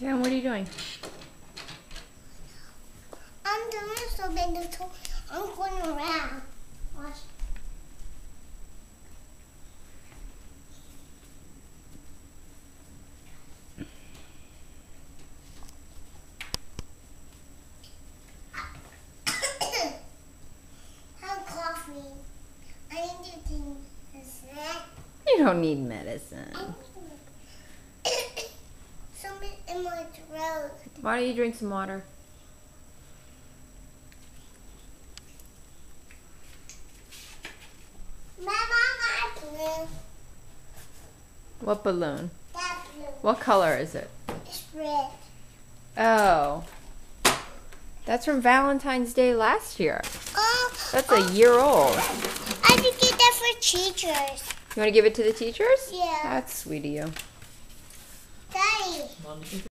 Ken, what are you doing? I'm doing something. I'm going around. Watch. Have coffee. I need to take a snack. You don't need medicine. Something in my throat. Why don't you drink some water? Mama, my blue. What balloon? That blue. What color is it? It's red. Oh. That's from Valentine's Day last year. Oh, That's a year old. I did get that for teachers. You want to give it to the teachers? Yeah. That's sweet of you. Daddy.